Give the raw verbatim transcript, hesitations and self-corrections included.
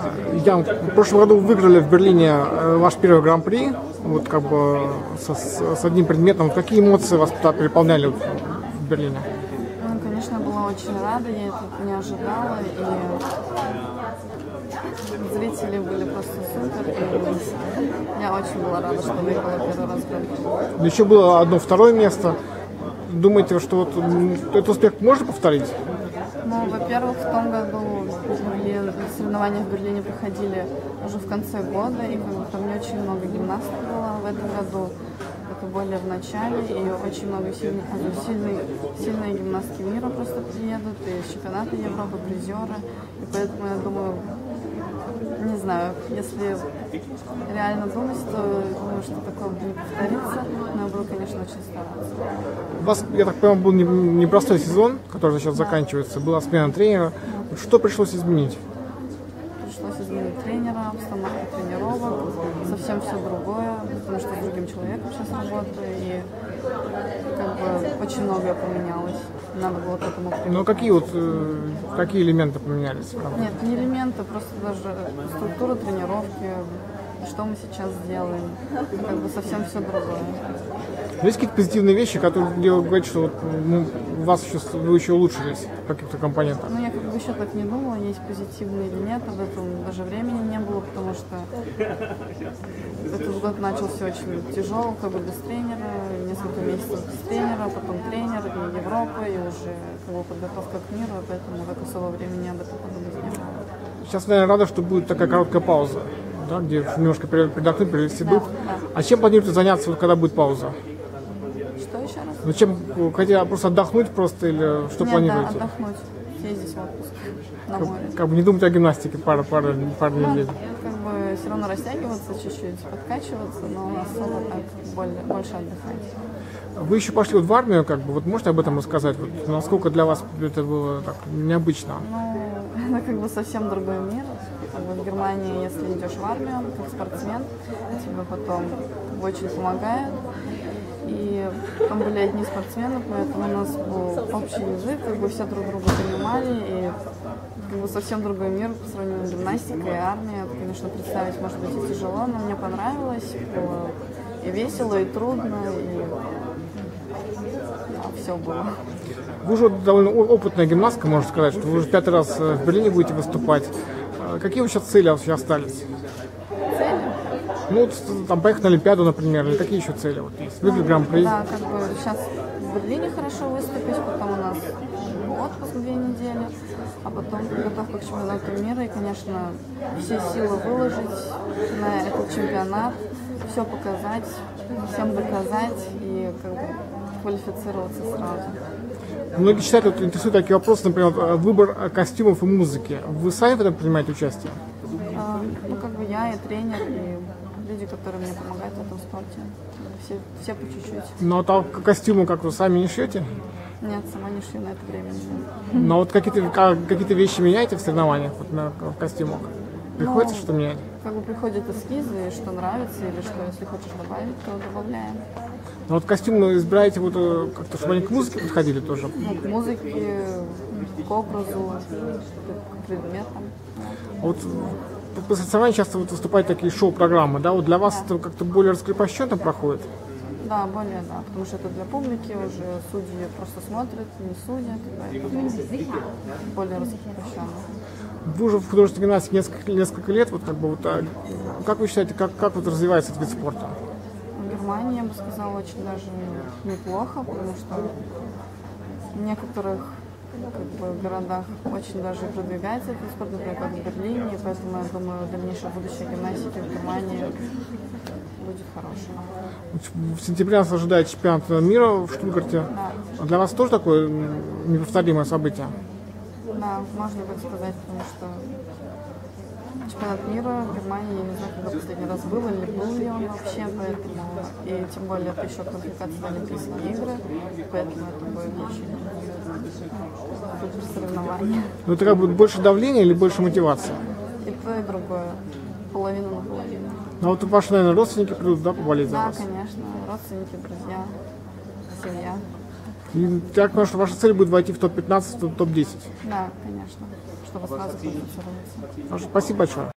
Я, в прошлом году выиграли в Берлине ваш первый гран-при, вот как бы со, с одним предметом. Какие эмоции вас туда переполняли в Берлине? Ну, конечно, я была очень рада, я это не ожидала, и зрители были просто супер, и я очень была рада, что выиграла первый раз гран-при. Еще было одно второе место. Думаете, что вот этот успех можно повторить? Ну, во-первых, в том году в Берлин, соревнования в Берлине проходили уже в конце года, и как бы, там не очень много гимнастов было в этом году, это более в начале, и очень много сильных, сильные, сильные гимнастки мира просто приедут, и с чемпионата Европы призеры, и поэтому я думаю, не знаю, если реально думать, то думаю, что такое не повторится, но я буду, конечно, очень стараться. У вас, я так понимаю, был непростой сезон, который сейчас да. заканчивается, была смена тренера. Да. Что пришлось изменить? Пришлось изменить тренера, обстановку тренировок, совсем все другое, потому что с другим человеком сейчас работаю, и как бы очень многое поменялось. Надо было к этому привыкнуть. Ну какие вот какие элементы поменялись? Правда? Нет, не элементы, просто даже структура тренировки, что мы сейчас делаем, как бы совсем все другое. Есть какие-то позитивные вещи, которые говорят, что вот, ну, у вас еще, вы еще улучшились в каких-то компонентах? Ну, я как бы еще так не думала, есть позитивные или нет, об этом даже времени не было, потому что этот год начался очень тяжелый, как бы без тренера, несколько месяцев без тренера, потом тренер, и Европа, и уже как бы подготовка к миру, поэтому так особо времени об этом подумать не было. Сейчас, наверное, рада, что будет такая короткая пауза, да, где немножко передохнуть, перевести дух. Да, да. А чем планируете заняться, вот, когда будет пауза? Что еще раз? Ну, чем, хотите просто отдохнуть просто или что Нет, планируете? Да, отдохнуть, съездить в отпуск на море. Как, как бы не думать о гимнастике пару, пару, пару ну, недель. Как бы все равно растягиваться чуть-чуть, подкачиваться, но особо так более, больше отдыхать. Вы еще пошли вот в армию, как бы, вот можете об этом рассказать? Вот, насколько для вас это было так необычно? Ну, это как бы совсем другой мир. В Германии, если идешь в армию, как спортсмен, тебе потом очень помогают. И там были одни спортсмены, поэтому у нас был общий язык, как бы все друг друга понимали, и как бы совсем другой мир по сравнению с гимнастикой и армией. Это, конечно, представить может быть и тяжело, но мне понравилось, было и весело, и трудно, и да, все было. Вы уже довольно опытная гимнастка, можно сказать, что вы уже пятый раз в Берлине будете выступать. Какие вы сейчас цели вообще остались? Цели? Ну, там поехать на Олимпиаду, например, или какие еще цели вот есть? Выиграть гран-при? Да, как бы сейчас в Берлине хорошо выступить, потом у нас отпуск две недели, а потом подготовка к чемпионату мира, и, конечно, все силы выложить на этот чемпионат, все показать, всем доказать и как бы квалифицироваться сразу. Многие считают, вот, интересуют такие вопросы, например, выбор костюмов и музыки. Вы сами в этом принимаете участие? А, ну, как бы я и тренер, и люди, которые мне помогают в этом спорте. Все, все по чуть-чуть. Ну, а там костюмы как вы сами не шьете? Нет, сама не шью, на это время. Но вот какие-то какие-то вещи меняете в соревнованиях, вот на в костюмах? Приходится ну, что менять? Как бы приходят эскизы, что нравится, или что, если хочешь добавить, то добавляем. Ну вот костюмы избираете вот как-то, чтобы они к музыке подходили тоже? Ну, к музыке, к образу, к предметам. Вот по соревнованиям часто вот выступают такие шоу-программы, да? Вот для вас да. это как-то более раскрепощенно проходит? Да, более, да, потому что это для публики, уже судьи просто смотрят, не судят, поэтому более раскрепощенно. Вы уже в художественной гимнастике несколько, несколько лет, вот как бы вот, как вы считаете, как, как вот развивается этот вид спорта? В Германии, я бы сказала, очень даже неплохо, потому что в некоторых как бы, городах очень даже продвигается этот спорт, например, как в Берлине, и поэтому, я думаю, дальнейшее будущее гимнастики в Германии будет хорошим. В сентябре нас ожидает чемпионат мира в Штутгарте. Да. Для вас тоже такое неповторимое событие? Да, можно так сказать, потому что чемпионат мира в Германии, я не знаю, когда последний раз был или был ли он вообще, поэтому, и тем более это еще квалификация на Олимпийские игры, поэтому это будет очень супер соревнование. Ну это как бы больше давления или больше мотивации? И то, и другое. Половину на половину. Ну вот ваши, наверное, родственники придут, да, поболеть за да, вас? Да, конечно. Родственники, друзья, семья. И я понимаю, что ваша цель будет войти в топ пятнадцать, в топ десять. Да, конечно. Чтобы сразу квалифицироваться. Спасибо большое.